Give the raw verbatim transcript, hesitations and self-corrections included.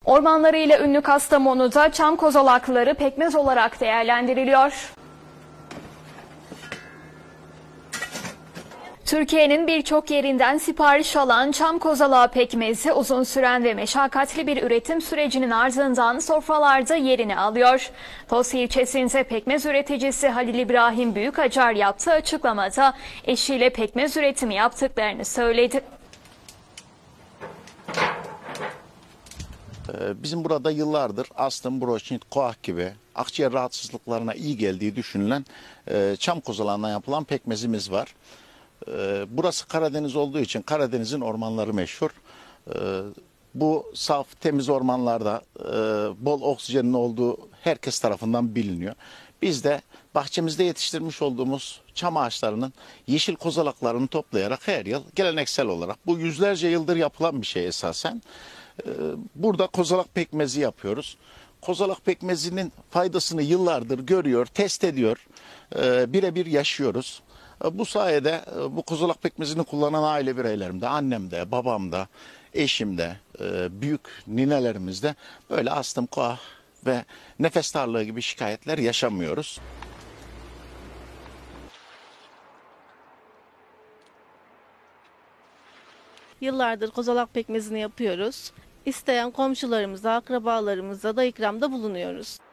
Ormanlarıyla ünlü Kastamonu'da çam kozalakları pekmez olarak değerlendiriliyor. Türkiye'nin birçok yerinden sipariş alan çam kozalağı pekmezi uzun süren ve meşakkatli bir üretim sürecinin ardından sofralarda yerini alıyor. Toz ilçesinde pekmez üreticisi Halil İbrahim Büyükacar yaptığı açıklamada eşiyle pekmez üretimi yaptıklarını söyledi. Bizim burada yıllardır astım, bronşit, koah gibi akciğer rahatsızlıklarına iyi geldiği düşünülen çam kozalağından yapılan pekmezimiz var. Burası Karadeniz olduğu için Karadeniz'in ormanları meşhur. Bu saf, temiz ormanlarda bol oksijenin olduğu herkes tarafından biliniyor. Biz de bahçemizde yetiştirmiş olduğumuz çam ağaçlarının yeşil kozalaklarını toplayarak her yıl geleneksel olarak, bu yüzlerce yıldır yapılan bir şey esasen, burada kozalak pekmezi yapıyoruz. Kozalak pekmezinin faydasını yıllardır görüyor, test ediyor, birebir yaşıyoruz. Bu sayede bu kozalak pekmezini kullanan aile bireylerimde, annemde, babamda, eşimde, büyük ninelerimizde böyle astım, koah ve nefes darlığı gibi şikayetler yaşamıyoruz. Yıllardır kozalak pekmezini yapıyoruz. İsteyen komşularımıza, akrabalarımıza da ikramda bulunuyoruz.